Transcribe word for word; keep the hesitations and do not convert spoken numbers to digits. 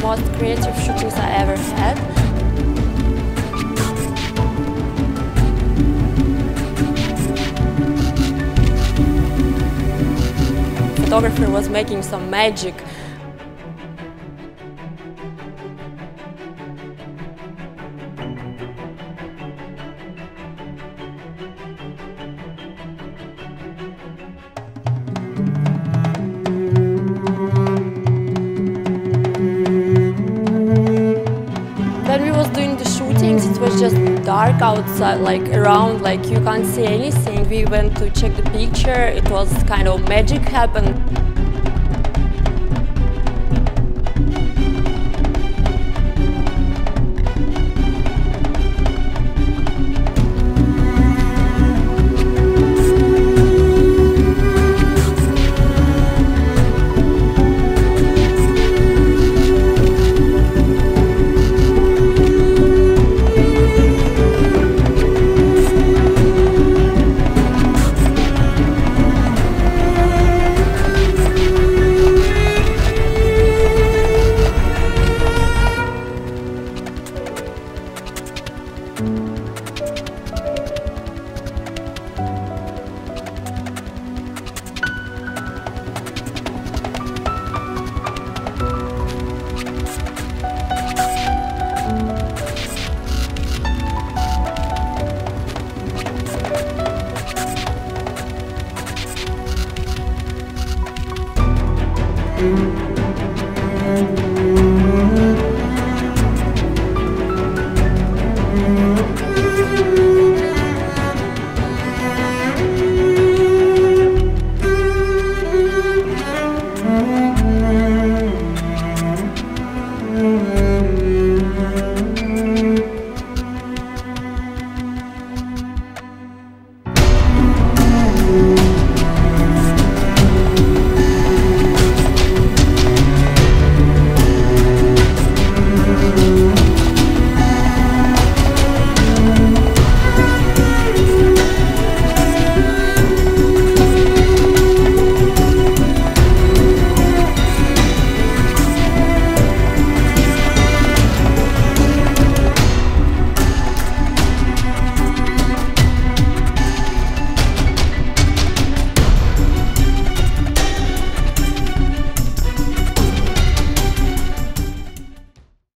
most creative shootings I ever had. The photographer was making some magic. When we was doing the shootings, it was just dark outside, like around, like you can't see anything. We went to check the picture, it was kind of magic happened.